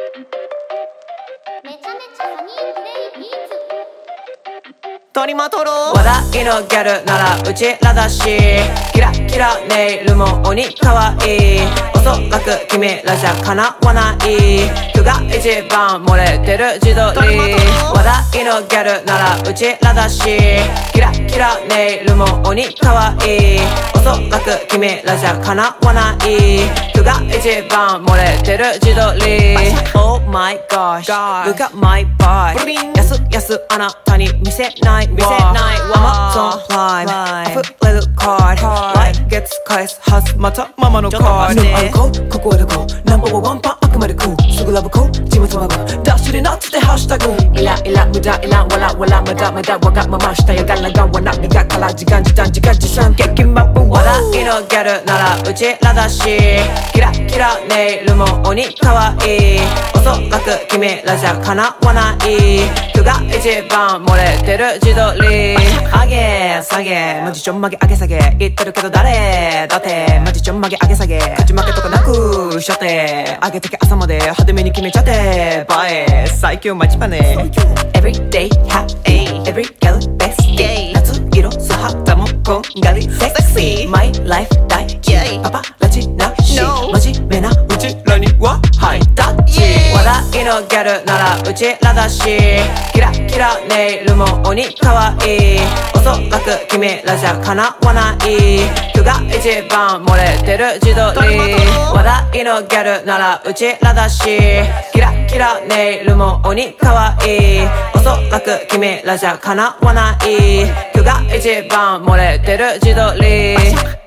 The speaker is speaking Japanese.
めちゃめちゃハニープレイビーツ取りまとろう話題のギャルならうちらだし、キラキラネイルも鬼かわいい。おそらく君らじゃ叶わない服が一番漏れてる自撮り。話題のギャルならうちらだし、キラキラネイルも鬼かわいい。おそらく君らじゃ叶わない服が一番漏れてる自撮り。 Oh my gosh Look at my body やすやすあなたに見せないAmazon Prime 溢れるカード来月返すはずまたママのカード歩こうここはどこナンバーワンパンあくまでクーすぐラブコー地元ママダッシュでなっててハッシュタグイライラ無駄いらんわらわらまだまだわがまましたやがらがわなみがから時間時短時間時短激マップ話題のギャルならうちらだし、キラキラネイルも鬼かわいい。おそらく君らじゃ叶わない服が一番漏れてる自撮り。上げ下げマジちょんまげ上げ下げ言ってるけど誰だってマジちょんまげ上げ下げ勝ち負けとかなくしちゃって上げてけ朝まで派手めに決めちゃって映え最強マジパネ Everyday happy Every girl best day 夏色素肌もこんがりセクシー My life 大事パパラチなし真面目なうちらにはハイタッチ。話題のギャルならうちらだし、キラキラネイルも鬼かわいい。おそらく君らじゃ叶わない服が一番漏れてる自撮り。話題のギャルならうちらだし、キラキラネイルも鬼かわいい。おそらく君らじゃ叶わない服が一番漏れてる自撮り。